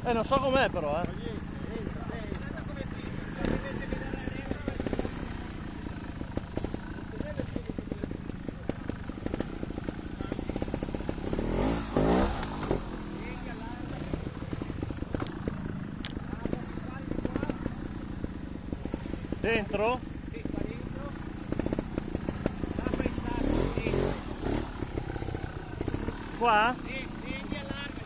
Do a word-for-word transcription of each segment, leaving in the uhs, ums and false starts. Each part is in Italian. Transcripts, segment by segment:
Eh, non so com'è però, eh. Dentro? Sì, qua dentro. Apri il sacco, sì. Qua? Sì, prendi, allargati.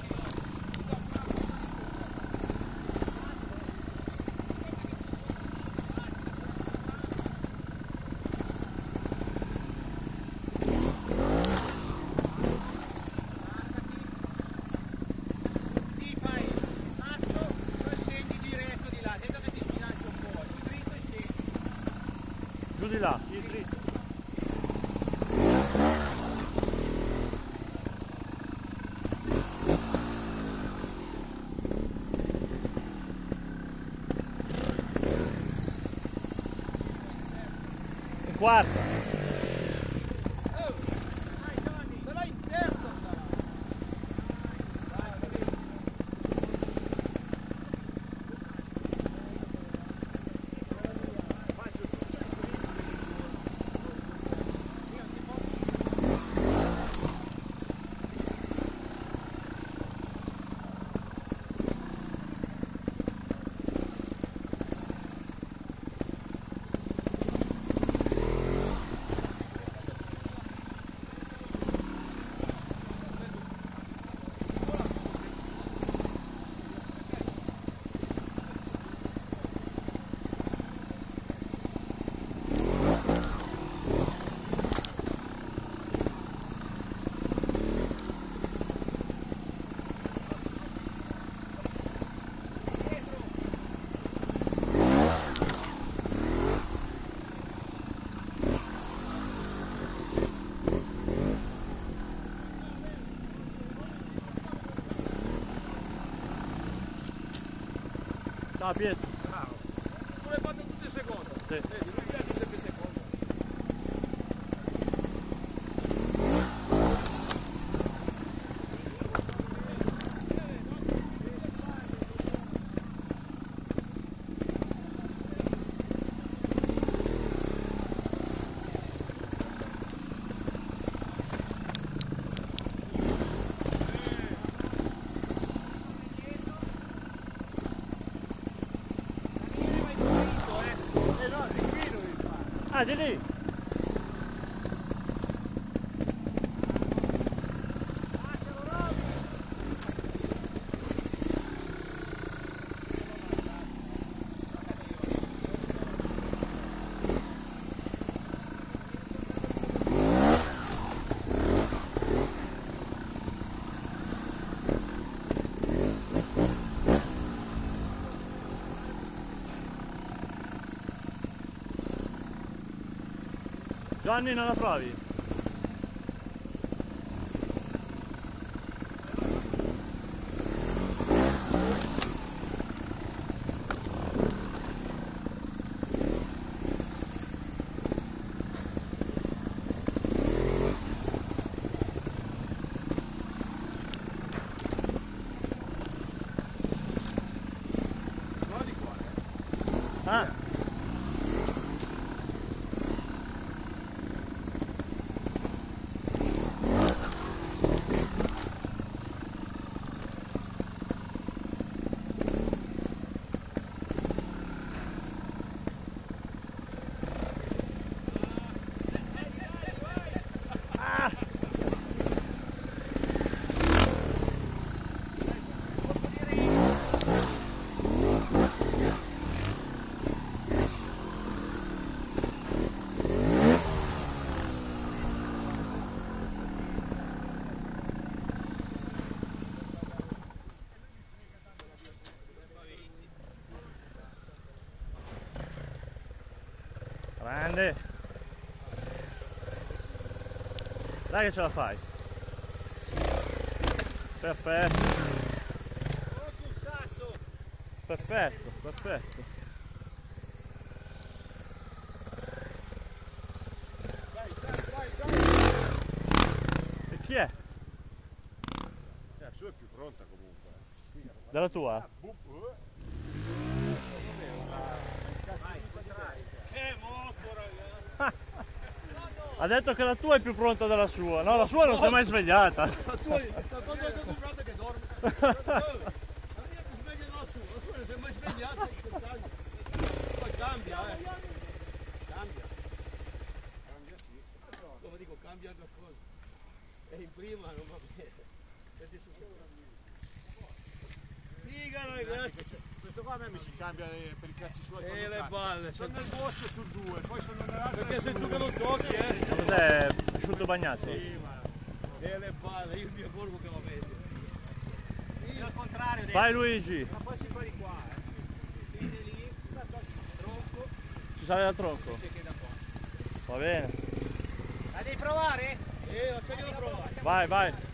Sì, fai il sasso, poi scendi diretto di là, dentro che ti sbilanci un po', su dritto e scendi. Giù di là, sì, dritto. In quarta. Oh, dai Gianni, sarà in terza sarà. Dai, va bene. Ciao Pietro. Bravo. Tu l'hai fatto tutte secondo. Sì. Vedi, lui viene sempre secondo. Eh no, di qui devi fare. Ah, di lì. Lascialo Robby. Gianni, non la provi? No, di qua, eh. Ah. Grande. Dai che ce la fai. Perfetto. Oh, sul sasso. Perfetto, perfetto. Dai, dai, dai, dai. E chi è? Eh, la sua è più pronta comunque. Della tua? È morto, ragazzi. Ha detto che la tua è più pronta della sua. No, la sua non si è mai svegliata. La tua è la cosa che ho comprato che dorme. La mia più sveglia della sua, la sua non si è mai svegliata. Poi cambia, eh. Cambia. Cambia sì. Come dico, cambia qualcosa. E in prima non va bene. Adesso figa, ragazzi. Questo qua a me mi si cambia per i cazzi suoi. E le balle. Sono nel bosco su due, poi sono nell'altro. Perché sei tu che lo tocchi, eh? Ma cos'è? Asciutto bagnazzo? Sì, ma. E le balle, io il mio corpo che lo vede. Io al contrario, Vai Luigi! ma poi si fa di qua, eh. Si viene lì, tronco, Ci sale dal tronco? si chiede qua. Va bene. La devi provare? Eh, lo c'è da provare. Vai, vai!